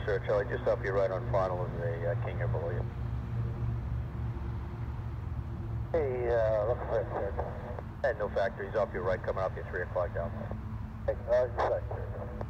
sir. Charlie, just off your right on final is a King here below you. Hey, look for it, sir. And no factories off your right, coming off your 3 o'clock down. Hey,